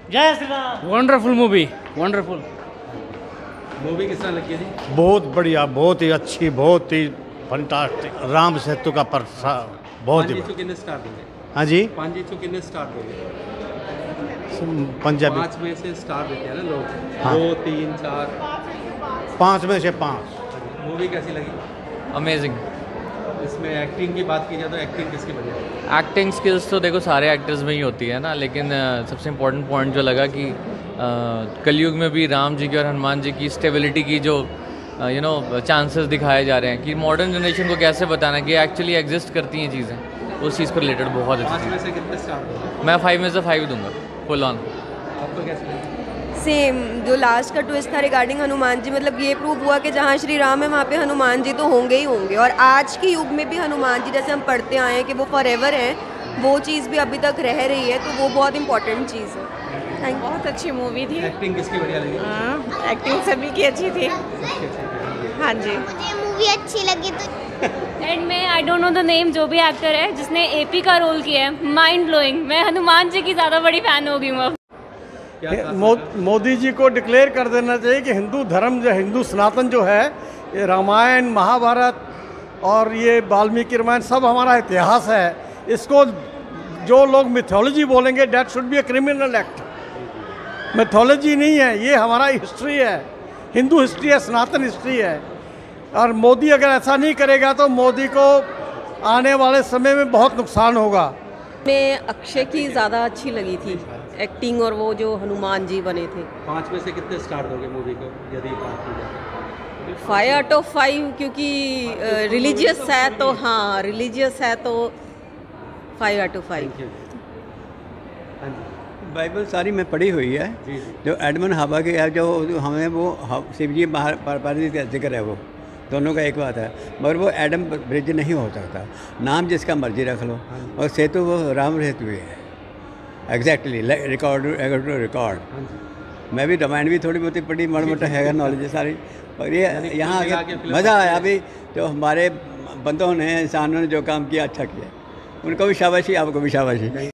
जय Shri Ram. Wonderful movie, wonderful movie किस तरह लगी है जी? बहुत बढ़िया, बहुत ही अच्छी, बहुत ही फंटास्टिक। राम सेतु का बहुत ही कितने स्टार देंगे? हाँ जी, 5 कितने स्टार दोगे? पंजाबी 5 में से स्टार देते हैं ना लोग, हाँ। 2 3 4। 5 में से 5। मूवी कैसी लगी? अमेजिंग। इसमें एक्टिंग की बात की जाए तो एक्टिंग किसकी बढ़िया है? एक्टिंग स्किल्स तो देखो सारे एक्टर्स में ही होती है ना, लेकिन सबसे इम्पोर्टेंट पॉइंट जो लगा कि कलयुग में भी राम जी की और हनुमान जी की स्टेबिलिटी की जो चांसेस दिखाए जा रहे हैं कि मॉडर्न जनरेशन को कैसे बताना कि एक्चुअली एग्जिस्ट करती हैं चीज़ें, उस चीज़ को रिलेटेड बहुत 5 अच्छी में से कितने स्टार दोगे? मैं 5 में से 5 दूंगा फुल ऑन। आपको कैसी लगी? सेम, जो लास्ट का ट्विस्ट था रिगार्डिंग हनुमान जी, मतलब ये प्रूव हुआ कि जहाँ श्री राम है वहाँ पे हनुमान जी तो होंगे ही होंगे, और आज के युग में भी हनुमान जी जैसे हम पढ़ते आए हैं कि वो फॉरएवर हैं, वो चीज़ भी अभी तक रह रही है, तो वो बहुत इंपॉर्टेंट चीज़ है। Thank you. बहुत अच्छी मूवी थी। एक्टिंग किसकी बढ़िया लगी? हाँ, एक्टिंग सभी की अच्छी थी। हाँ जी, मुझे मूवी अच्छी लगी तो एंड में I don't know the name, जो भी एक्टर है जिसने एपी का रोल किया है, माइंड ब्लोइंग। मैं हनुमान जी की ज़्यादा बड़ी फ़ैन हो गई हूँ अब। मोदी जी को डिक्लेयर कर देना चाहिए कि हिंदू धर्म जो हिंदू सनातन जो है, ये रामायण महाभारत और ये वाल्मीकि रामायण सब हमारा इतिहास है। इसको जो लोग मिथोलॉजी बोलेंगे, that should be a criminal act. Mythology नहीं है ये, हमारा हिस्ट्री है, हिंदू हिस्ट्री है, सनातन हिस्ट्री है। और मोदी अगर ऐसा नहीं करेगा तो मोदी को आने वाले समय में बहुत नुकसान होगा। मैं अक्षय की ज़्यादा अच्छी लगी थी एक्टिंग, और वो जो हनुमान जी बने थे। 5 में से कितने स्टार दोगे मूवी को यदि बात की जाए? 5 आउट ऑफ 5, क्योंकि रिलीजियस है तो, हाँ रिलीजियस है तो 5 आउट ऑफ 5। हाँ जी बाइबल सारी में पढ़ी हुई है। जी। जो एडमंड हवा के है, जो हमें वो शिव जी पार्वती का जिक्र है, वो दोनों का एक बात है, मगर वो एडम ब्रिज नहीं हो सकता। नाम जिसका मर्जी रख लो, और सेतु वो राम सेतु ही है एग्जैक्टली, रिकॉर्ड। मैं भी रामायण भी थोड़ी बहुत पढ़ी, माड़ा मोटा है नॉलेज सारी, पर ये यहाँ आके मज़ा आया। अभी जो हमारे बंदों ने, इंसानों ने जो काम किया अच्छा किया, उनको भी शाबाशी, आपको भी शाबाशी।